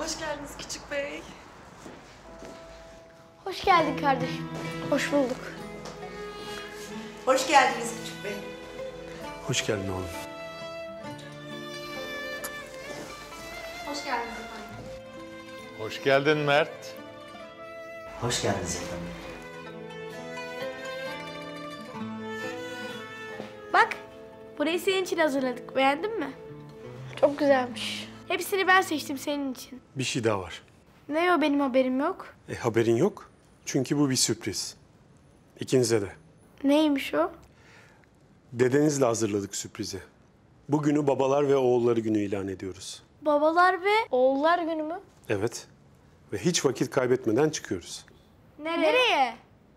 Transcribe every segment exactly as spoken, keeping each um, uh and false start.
Hoş geldiniz küçük bey. Hoş geldin kardeşim. Hoş bulduk. Hoş geldiniz küçük bey. Hoş geldin oğlum. Hoş geldiniz efendim. Hoş geldin Mert. Hoş geldiniz efendim. Bak, burayı senin için hazırladık. Beğendin mi? Çok güzelmiş. Hepsini ben seçtim senin için. Bir şey daha var. Ne o, benim haberim yok? E haberin yok. Çünkü bu bir sürpriz. İkinize de. Neymiş o? Dedenizle hazırladık sürprizi. Bugünü babalar ve oğulları günü ilan ediyoruz. Babalar ve oğullar günü mü? Evet. Ve hiç vakit kaybetmeden çıkıyoruz. Nereye? Nereye?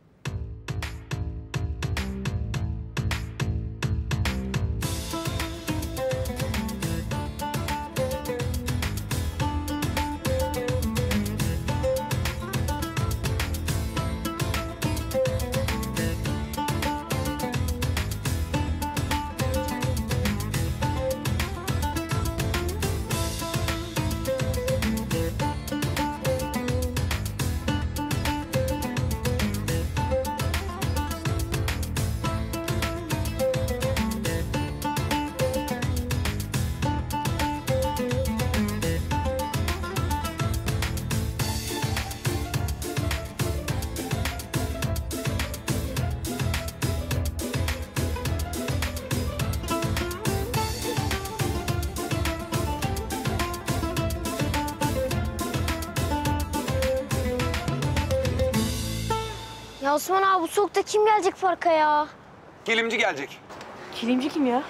Ya Osman abi, bu soğukta kim gelecek parka ya? Kilimci gelecek. Kilimci kim ya?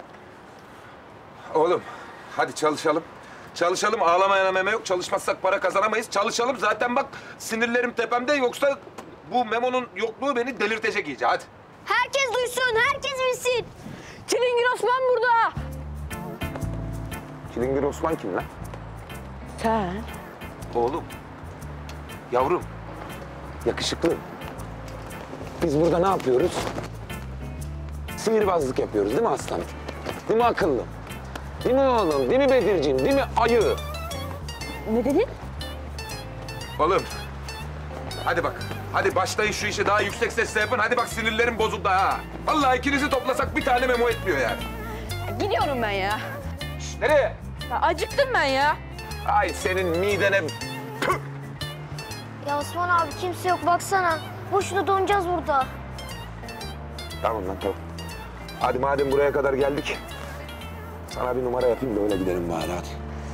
Oğlum hadi çalışalım. Çalışalım, ağlamayana meme yok. Çalışmazsak para kazanamayız. Çalışalım, zaten bak sinirlerim tepemde. Yoksa bu Memo'nun yokluğu beni delirtecek iyice. Hadi. Herkes duysun, herkes bilsin. Çilingir Osman burada. Çilingir Osman kim lan? Sen? Oğlum, yavrum, yakışıklı. Biz burada ne yapıyoruz? Sihirbazlık yapıyoruz değil mi aslanım? Değil mi akıllı? Değil mi oğlum? Değil mi Bedirciğim? Değil mi ayı? Ne dedin? Oğlum, hadi bak. Hadi başlayın şu işi, daha yüksek sesle yapın. Hadi bak, sinirlerim bozuldu ha. Vallahi ikinizi toplasak bir tane Memo etmiyor yani. Gidiyorum ben ya. Şişt, nereye? Ya acıktım ben ya. Ay senin midene... Püh! Ya Osman abi, kimse yok baksana. Boşuna donacağız burada. Tamam lan, tamam. Hadi madem buraya kadar geldik, sana bir numara yapayım da öyle gidelim bari, hadi.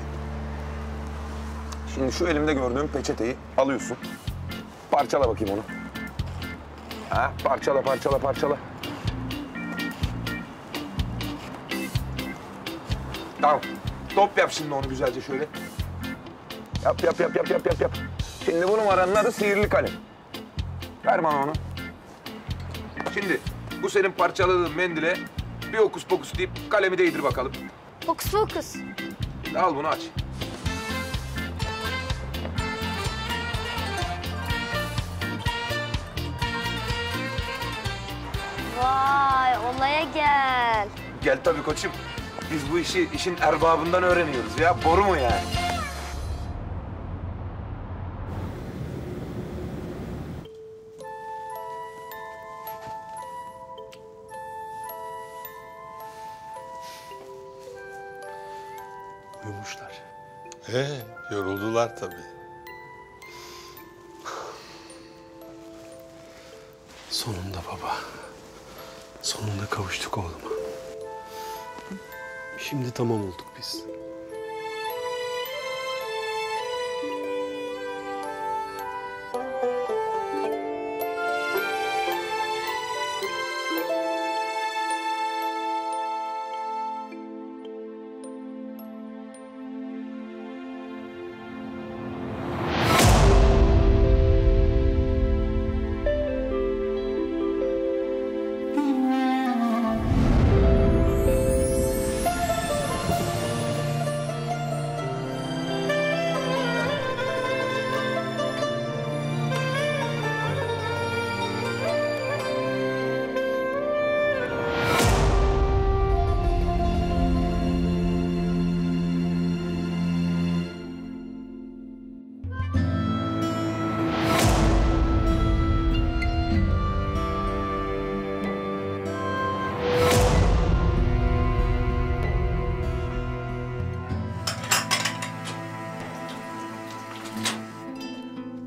Şimdi şu elimde gördüğüm peçeteyi alıyorsun. Parçala bakayım onu. Ha, parçala, parçala, parçala. Tamam. Top yap şimdi onu güzelce şöyle. Yap, yap, yap, yap, yap, yap, yap. Şimdi bu numaranın adı sihirli kalem. Ver bana onu. Şimdi bu senin parçaladığın mendile bir okus pokus deyip kalemi değdir bakalım. Fokus fokus. Şimdi al bunu, aç. Vay, olaya gel. Gel tabii koçum. Biz bu işi işin erbabından öğreniyoruz ya. Boru mu yani? Uyumuşlar. He, yoruldular tabii. Sonunda baba. Sonunda kavuştuk oğluma. Şimdi tamam olduk biz.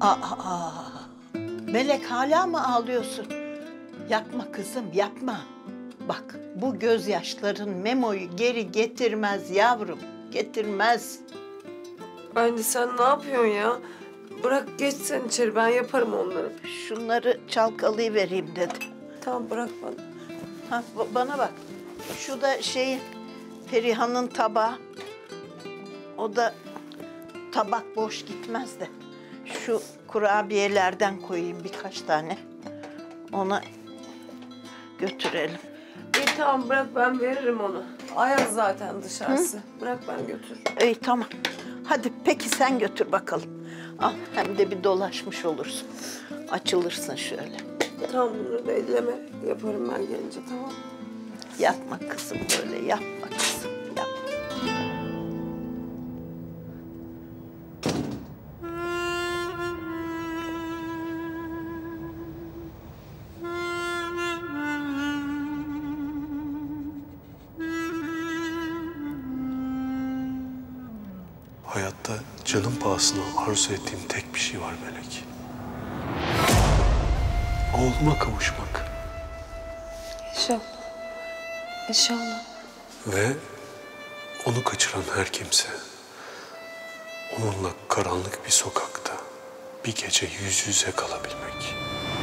Aa, Melek hala mı ağlıyorsun? Yapma kızım, yapma. Bak, bu gözyaşların Memo'yu geri getirmez yavrum, getirmez. Anne sen ne yapıyorsun ya? Bırak geç sen içeri, ben yaparım onları. Şunları çalkalayıvereyim dedim. Tamam bırak bana. Ha, ba- bana bak, şu da şey, Feriha'nın tabağı. O da tabak boş gitmez de. Şu kurabiyelerden koyayım birkaç tane. Ona götürelim. İyi tamam bırak, ben veririm onu. Ayaz zaten dışarısı. Hı? Bırak ben götür. İyi tamam. Hadi peki sen götür bakalım. Al hem de bir dolaşmış olursun. Açılırsın şöyle. Tamam bunları da elleme. Yaparım ben gelince, tamam. Yapma kızım böyle, yapma kızım, yapma. Hayatta canım pahasına arzu ettiğim tek bir şey var Melek. Oğluma kavuşmak. İnşallah. İnşallah. Ve onu kaçıran her kimse onunla karanlık bir sokakta bir gece yüz yüze kalabilmek.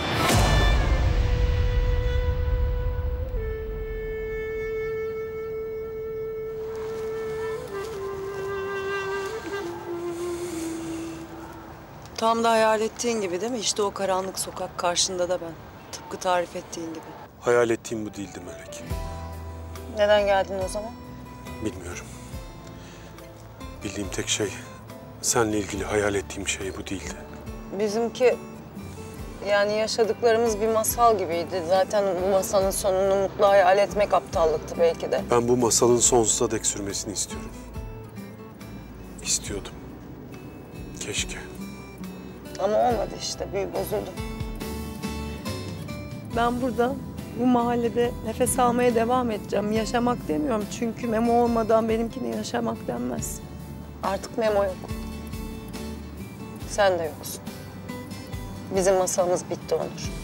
Tam da hayal ettiğin gibi değil mi? İşte o karanlık sokak karşında da ben. Tıpkı tarif ettiğin gibi. Hayal ettiğim bu değildi Melek. Neden geldin o zaman? Bilmiyorum. Bildiğim tek şey seninle ilgili hayal ettiğim şey bu değildi. Bizimki yani yaşadıklarımız bir masal gibiydi. Zaten bu masalın sonunu mutlu hayal etmek aptallıktı belki de. Ben bu masalın sonsuza dek sürmesini istiyorum. İstiyordum. Keşke. Ama olmadı işte, büyü bozuldu. Ben burada, bu mahallede nefes almaya devam edeceğim. Yaşamak demiyorum çünkü Memo olmadan benimkine yaşamak denmez. Artık Memo yok. Sen de yoksun. Bizim masalımız bitti Onur.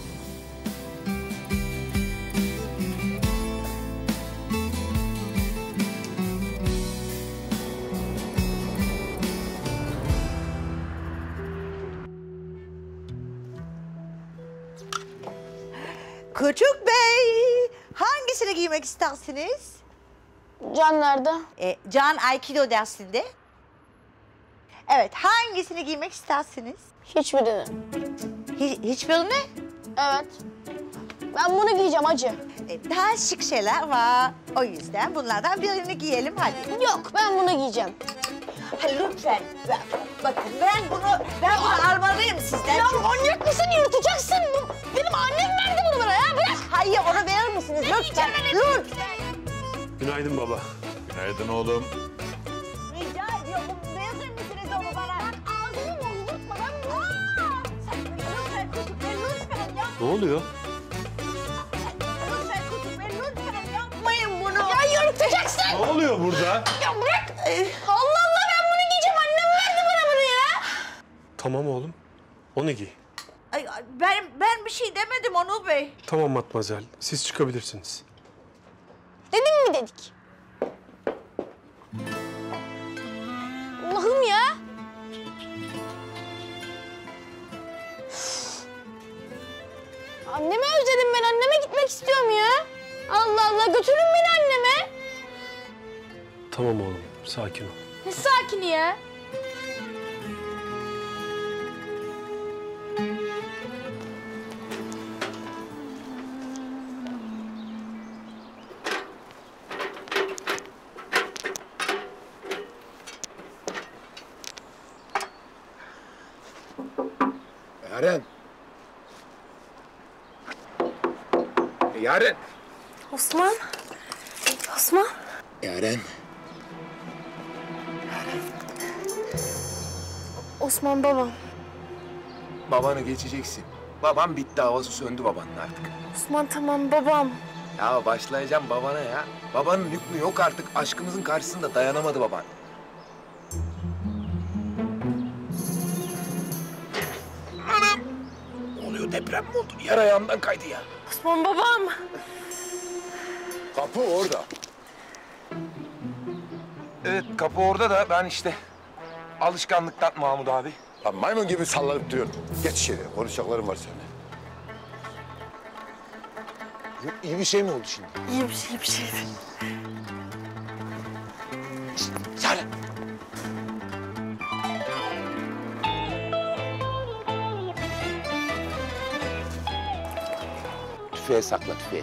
Küçük Bey, hangisini giymek istersiniz? Can nerede? E, Can Aikido dersinde. Evet, hangisini giymek istersiniz? Hiçbirini. Hiç, hiçbirini? Evet. Ben bunu giyeceğim hacı. E, daha şık şeyler var. O yüzden bunlardan birini giyelim hadi. Yok, ben bunu giyeceğim. Ha, lütfen. Ben, bakın ben bunu, ben bunu almalıyım sizden. Ya manyak mısın? Yırtacaksın. Bu, benim annem verdi bunu bana ya. Bırak. Hayır, onu verir misiniz lütfen? Lütfen. Günaydın baba. Günaydın oğlum. Rica ediyorum, verir misiniz onu bana? Ağzını bozdurtma, ben bunu... Aa! Sen lütfen Küçük Bey, lütfen ya. Ne oluyor? Lütfen Küçük Bey, lütfen yapmayın bunu. Ya yırtacaksın. Ne oluyor burada? Ya bırak. Allah Allah, ben bunu giyeceğim. Annem verdi bana bunu ya. Tamam oğlum. Onu giy. Ay, ben, ben bir şey demedim Onur Bey. Tamam Matmazel. Siz çıkabilirsiniz. Dedim mi dedik? Allah'ım ya. Annemi özledim ben. Anneme gitmek istiyorum ya. Allah Allah, götürün beni anneme. Tamam oğlum. Sakin ol. Ne sakini ya? Yaren. Yaren. Osman. Osman. Yaren. Osman babam. Babanı geçeceksin. Babam bitti, havası söndü babanın artık. Osman tamam babam. Ya başlayacağım babana ya. Babanın hükmü yok artık. Aşkımızın karşısında dayanamadı baban. Deprem mi oldu? Yer ayağımdan kaydı ya. Osman babam. Kapı orada. Evet, kapı orada da ben işte alışkanlıktan Mahmut abi. Lan maymun gibi sallanıp duruyorsun. Geç içeri. Konuşacaklarım var seninle. Yok, iyi bir şey mi oldu şimdi? İyi bir şey, iyi bir şey. Sare. Tüfeğe sakla tüfeği.